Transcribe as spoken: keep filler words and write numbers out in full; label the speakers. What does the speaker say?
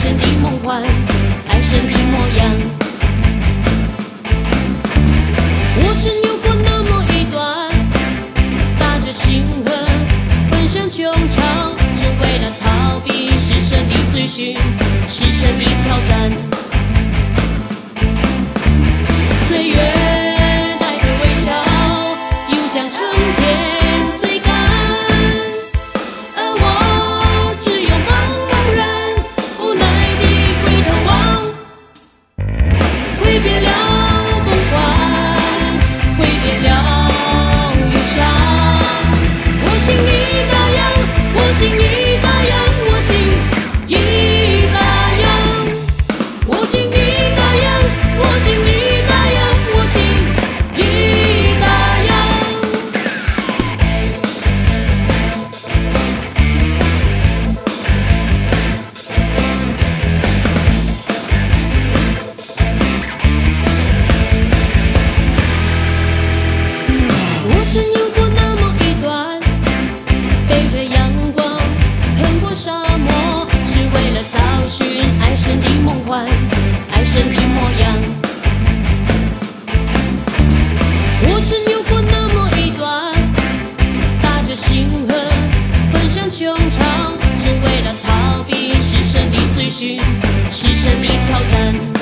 Speaker 1: 神的梦幻，爱神的模样。我曾有过那么一段，踏着星河，奔向穹苍，只为了逃避世神的追寻，世神的挑战。岁月带着微笑，又将春天吹干。 挥别了梦幻，挥别了忧伤。我心已大洋，我心已大洋，我心已大洋，我心已大洋，我心已大洋，我心已大洋。我曾有过那么一段，背着阳光，横过沙漠，只为了找寻爱神的梦幻，爱神的模样。我曾有过那么一段，踏着星河，奔向穹苍，只为了逃避世神的追寻，世神的挑战。